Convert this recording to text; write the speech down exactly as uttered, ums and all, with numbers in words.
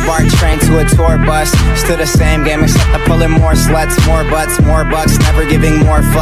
BART train to a tour bus. Still the same game except I'm pulling more sluts, more butts, more bucks, never giving more fucks.